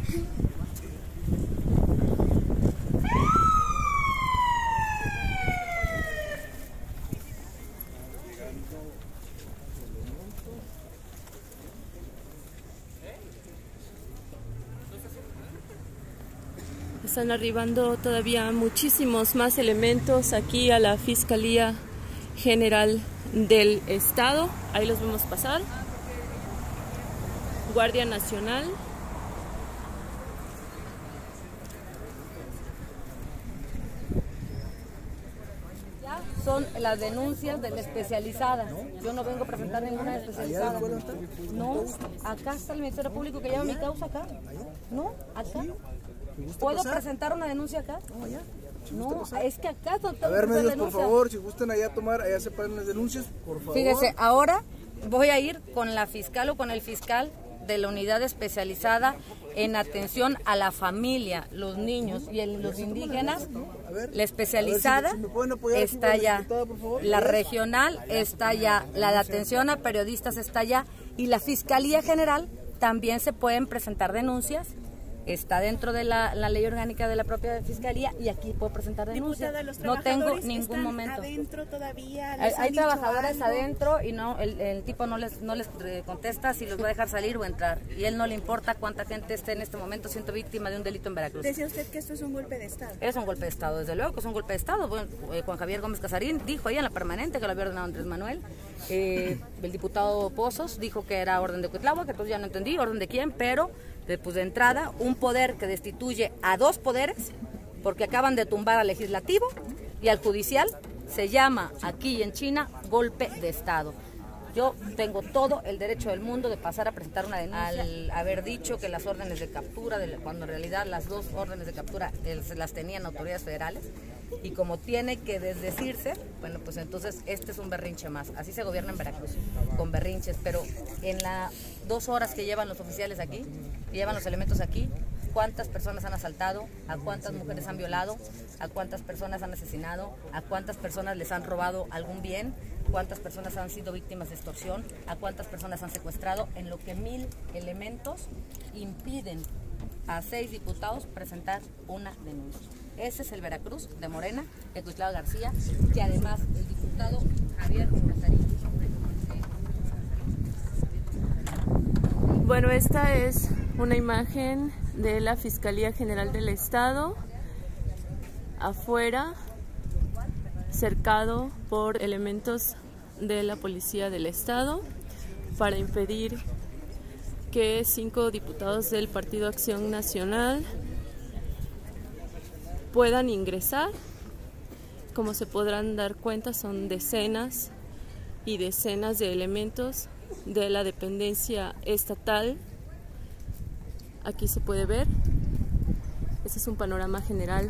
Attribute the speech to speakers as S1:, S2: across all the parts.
S1: Están arribando todavía muchísimos más elementos aquí a la Fiscalía General del Estado. Ahí los vemos pasar. Guardia Nacional.
S2: Son las denuncias de la especializada. Yo no vengo a presentar ninguna especializada. No, acá está el Ministerio Público que lleva mi causa acá. No, acá. ¿Puedo presentar una denuncia acá? No, es que acá son todas.
S3: A ver, medios, por favor, si gustan allá tomar, allá se pagan las denuncias, por favor.
S2: Fíjese, ahora voy a ir con la fiscal o con el fiscal de la unidad especializada en atención a la familia, los niños y los indígenas. La especializada está allá, la regional está allá, la de atención a periodistas está allá y la Fiscalía General también se pueden presentar denuncias. Está dentro de la ley orgánica de la propia Fiscalía y aquí puedo presentar denuncias. No tengo ningún momento.
S4: Adentro todavía
S2: hay trabajadores adentro y no el tipo no les contesta si los va a dejar salir o entrar. Y él no le importa cuánta gente esté en este momento siendo víctima de un delito en Veracruz.
S4: Decía usted que esto es un golpe de Estado.
S2: Es un golpe de Estado, desde luego que es un golpe de Estado. Bueno, Juan Javier Gómez Casarín dijo ahí en la permanente que lo había ordenado Andrés Manuel. El diputado Pozos dijo que era orden de Cuitláhuac, que entonces ya no entendí orden de quién, pero pues de entrada, un poder que destituye a dos poderes, porque acaban de tumbar al legislativo y al judicial, se llama aquí en China golpe de Estado. Yo tengo todo el derecho del mundo de pasar a presentar una denuncia al haber dicho que las órdenes de captura, cuando en realidad las dos órdenes de captura las tenían autoridades federales, y como tiene que desdecirse, bueno, pues entonces este es un berrinche más. Así se gobierna en Veracruz, con berrinches, pero en las 2 horas que llevan los oficiales aquí, que llevan los elementos aquí, ¿cuántas personas han asaltado? ¿A cuántas mujeres han violado? ¿A cuántas personas han asesinado? ¿A cuántas personas les han robado algún bien? ¿Cuántas personas han sido víctimas de extorsión? ¿A cuántas personas han secuestrado? En lo que 1000 elementos impiden a 6 diputados presentar una denuncia. Ese es el Veracruz de Morena, de Cuitláhuac García, que además el diputado Javier Casarín.
S1: Bueno, esta es una imagen de la Fiscalía General del Estado, afuera, cercado por elementos de la Policía del Estado, para impedir que 5 diputados del Partido Acción Nacional puedan ingresar. Como se podrán dar cuenta, son decenas y decenas de elementos de la dependencia estatal. Aquí se puede ver, este es un panorama general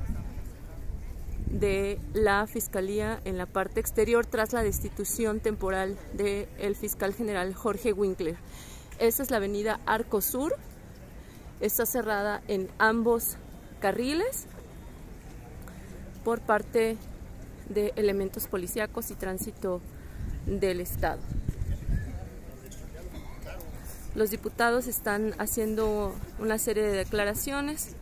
S1: de la Fiscalía en la parte exterior tras la destitución temporal del fiscal general Jorge Winkler. Esta es la avenida Arco Sur, está cerrada en ambos carriles por parte de elementos policíacos y tránsito del Estado. Los diputados están haciendo una serie de declaraciones